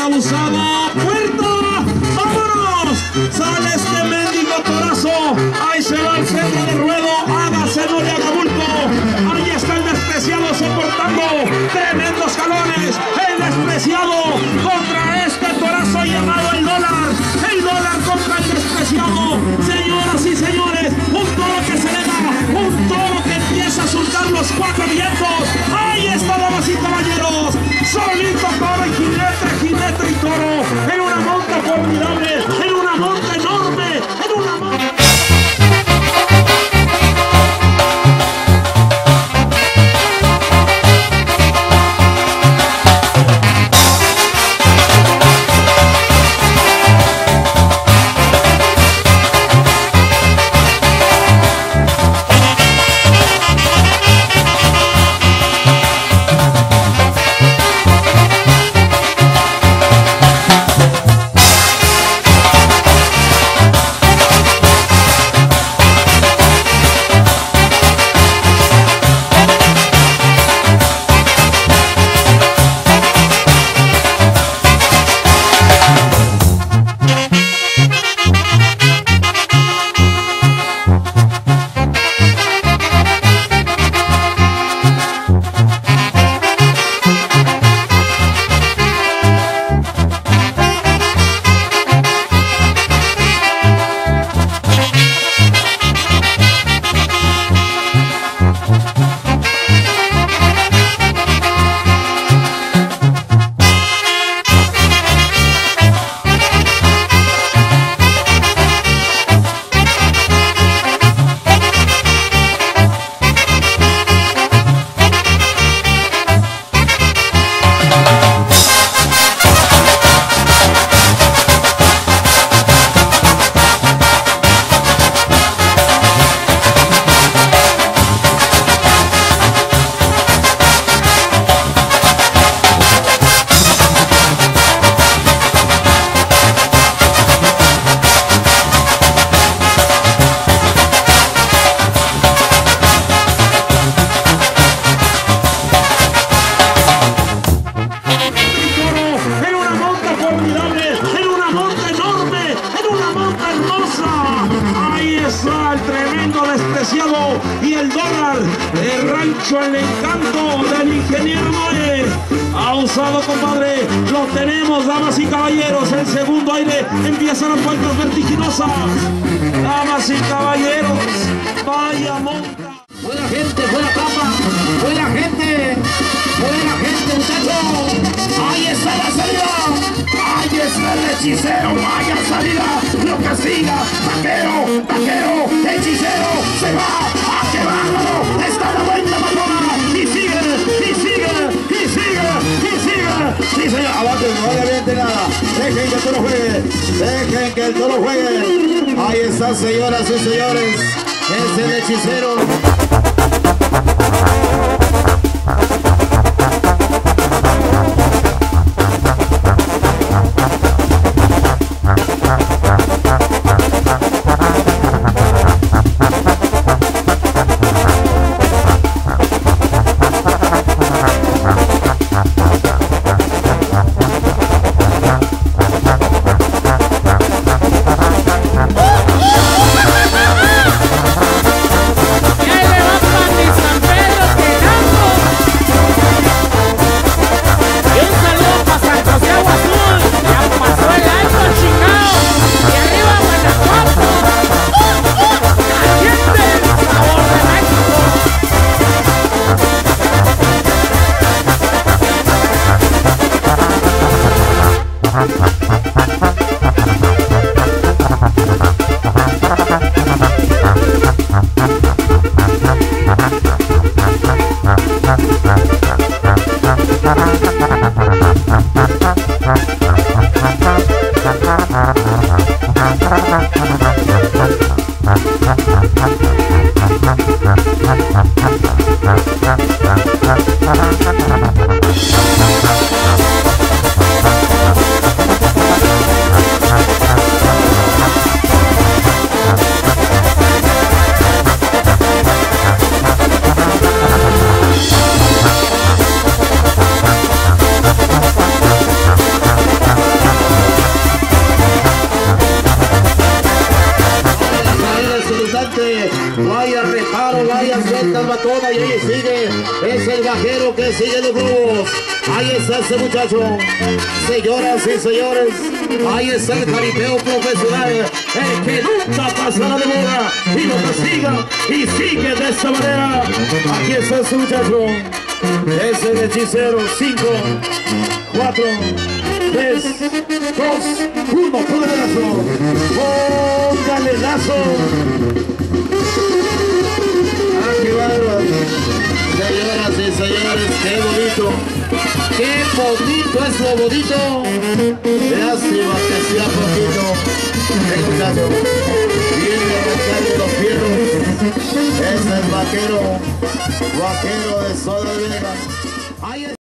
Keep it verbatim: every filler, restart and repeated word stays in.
abusado. ¡Puerta! ¡Vámonos! Sale este mendigo torazo. Ahí se va el centro de ruedo. Hágase, no le haga bulto. Ahí está el despreciado soportando tremendos jalones. El despreciado contra este torazo llamado el dólar. El dólar contra el despreciado. Señoras y señores, un toro que se le da. Un toro que empieza a soltar los cuatro vientos. Ahí está, damas y caballeros. Solito toro y jinete, jinete y toro. En una monta formidable. En una monta enorme. En una monta... Y el dólar, el rancho, el encanto del ingeniero Noé. Abusado, compadre. Lo tenemos, damas y caballeros. El segundo aire empiezan las vueltas vertiginosas. Damas y caballeros, vaya monta. Buena gente, buena capa, buena gente, buena gente, muchachos. Ahí está la salida. Ahí está el hechicero. Vaya salida. Lo castiga. Vaquero, vaquero, hechicero. Se va. ¡Ah, qué bárbaro! Está la vuelta patrona. Y sigue, y sigue, y sigue, y sigue. Sí, señor. Aguante, no le aviente nada. Dejen que el toro juegue. Dejen que el toro juegue. Ahí está, señoras y señores. Es el hechicero. pierde. Vaya reparo, vaya suelta el batón, y ahí sigue. Es el vaquero que sigue los globos. Ahí está ese muchacho. Señoras y señores, ahí está el jaripeo profesional, el que nunca pasará de moda y lo que siga y sigue de esta manera. Aquí está ese muchacho. Es el hechicero. Cinco, cuatro, tres, dos, uno. Póngale lazo. Póngale lazo. Ah, qué bárbaro. Señoras y señores, qué bonito. Qué bonito es lo bonito. Lástima que sea poquito. El muchacho viene arrancando los fierros. Es el vaquero. Vaquero de Soda Vega.